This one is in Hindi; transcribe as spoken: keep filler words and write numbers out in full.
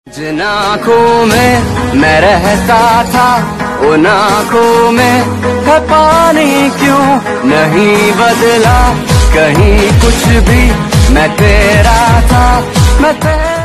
जिन आँखों में मैं रहता था उन आँखों में है पानी क्यों नहीं बदला कहीं कुछ भी मैं तेरा था मैं तेरा